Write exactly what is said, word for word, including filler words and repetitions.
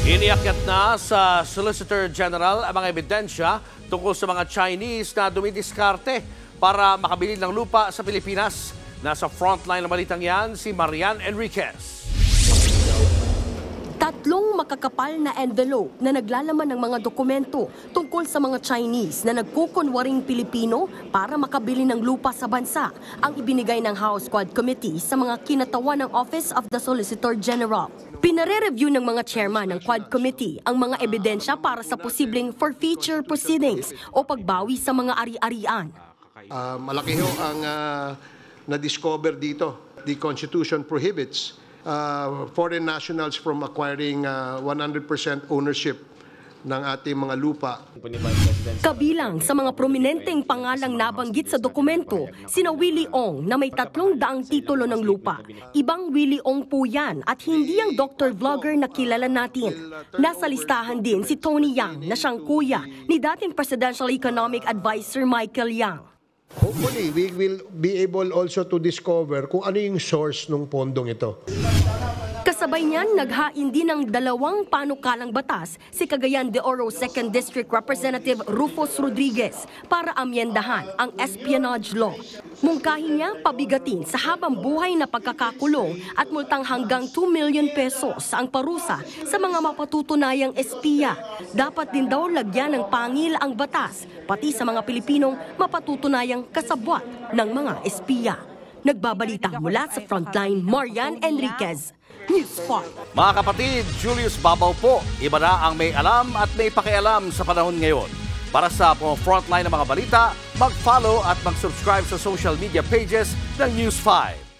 Iniakyat na sa Solicitor General ang mga ebidensya tungkol sa mga Chinese na dumidiskarte para makabili ng lupa sa Pilipinas. Nasa frontline ng balitang yan si Marian Enriquez. Tatlong makakapal na envelope na naglalaman ng mga dokumento tungkol sa mga Chinese na nagkukunwaring Pilipino para makabili ng lupa sa bansa ang ibinigay ng House Quad Committee sa mga kinatawan ng Office of the Solicitor General. Pinare-review ng mga chairman ng Quad Committee ang mga ebidensya para sa posibleng forfeiture proceedings o pagbawi sa mga ari-arian. Uh, malaki ho ang uh, na-discover dito. The Constitution prohibits uh, foreign nationals from acquiring uh, one hundred percent ownership ng ating mga lupa. Kabilang sa mga prominenteng pangalang nabanggit sa dokumento, sina Willie Ong na may tatlong daang titulo ng lupa. Ibang Willie Ong po yan at hindi ang doctor vlogger na kilala natin. Nasa listahan din si Tony Yang na siyang kuya ni dating Presidential Economic Advisor Michael Yang. Hopefully, we will be able also to discover kung ano yung source ng pondong ito. Kasabay niyan, naghain din ng dalawang panukalang batas si Cagayan de Oro second District Representative Rufus Rodriguez para amyendahan ang espionage law. Mungkahin niya pabigatin sa habang buhay na pagkakakulong at multang hanggang two million pesos ang parusa sa mga mapatutunayang espiya. Dapat din daw lagyan ng pangil ang batas, pati sa mga Pilipinong mapatutunayang kasabwat ng mga espiya. Nagbabalita mula sa Frontline, Marian Enriquez, News five. Mga kapatid, Julius Babaw po. Iba na ang may alam at may pakialam sa panahon ngayon. Para sa Frontline ng mga balita, mag-follow at mag-subscribe sa social media pages ng News five.